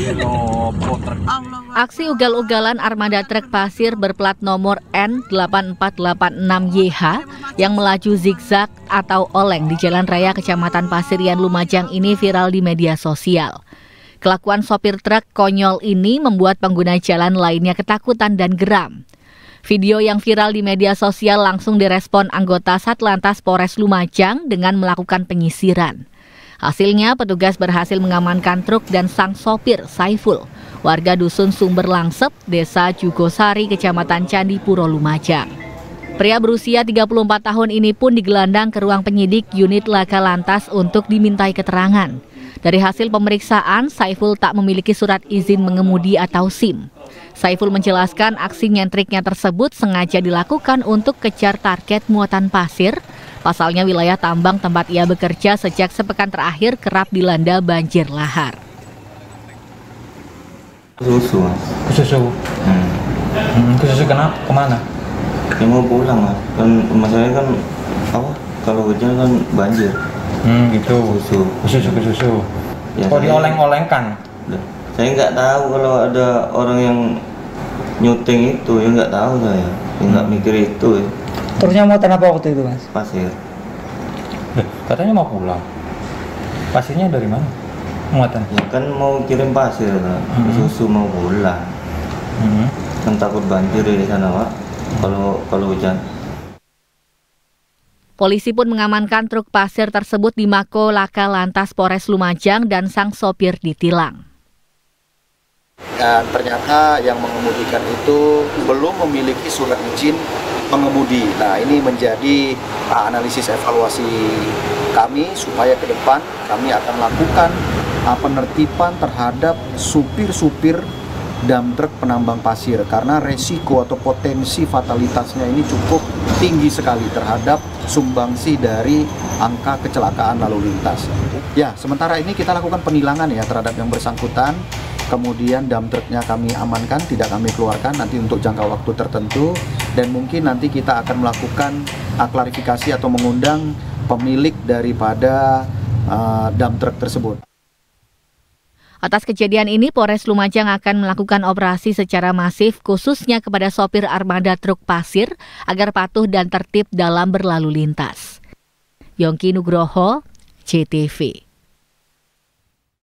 Aksi ugal-ugalan armada truk pasir berplat nomor N8486YH yang melaju zigzag atau oleng di Jalan Raya Kecamatan Pasirian Lumajang ini viral di media sosial. Kelakuan sopir truk konyol ini membuat pengguna jalan lainnya ketakutan dan geram. Video yang viral di media sosial langsung direspon anggota Satlantas Polres Lumajang dengan melakukan penyisiran. Hasilnya, petugas berhasil mengamankan truk dan sang sopir, Saiful, warga Dusun Sumber Langsep, Desa Jugosari, Kecamatan Candipuro, Lumajang. Pria berusia 34 tahun ini pun digelandang ke ruang penyidik unit Laka Lantas untuk dimintai keterangan. Dari hasil pemeriksaan, Saiful tak memiliki surat izin mengemudi atau SIM. Saiful menjelaskan aksi nyentriknya tersebut sengaja dilakukan untuk kejar target muatan pasir. Pasalnya wilayah tambang tempat ia bekerja sejak sepekan terakhir kerap dilanda banjir lahar. Susu, Mas. Susu. Susu kenapa? Kemana? Ya mau pulang, Mas. Kan masalahnya kan apa? Kalau hujan kan banjir. Gitu. Susu. Ya, kok dioleng-olengkan? Saya nggak tahu kalau ada orang yang nyuting itu, ya nggak tahu saya. Ya nggak mikir itu. Ya. Terusnya muatan apa waktu itu, Mas? Pasir. Katanya mau pulang. Pasirnya dari mana? Muatan? Ya kan mau kirim pasir, susu mau pulang. Kan takut banjir di sana, Pak. Kalau hujan. Polisi pun mengamankan truk pasir tersebut di Mako Laka Lantas Polres Lumajang dan sang sopir ditilang. Dan ternyata yang mengemudikan itu belum memiliki surat izin mengemudi. Nah, ini menjadi analisis evaluasi kami supaya ke depan kami akan lakukan penertiban terhadap supir-supir dump truk penambang pasir karena resiko atau potensi fatalitasnya ini cukup tinggi sekali terhadap sumbangsi dari angka kecelakaan lalu lintas. Ya, sementara ini kita lakukan penilangan ya terhadap yang bersangkutan. Kemudian dump truknya kami amankan, tidak kami keluarkan nanti untuk jangka waktu tertentu. Dan mungkin nanti kita akan melakukan klarifikasi atau mengundang pemilik daripada dump truk tersebut. Atas kejadian ini, Polres Lumajang akan melakukan operasi secara masif khususnya kepada sopir armada truk pasir agar patuh dan tertib dalam berlalu lintas. Yongki Nugroho, JTV.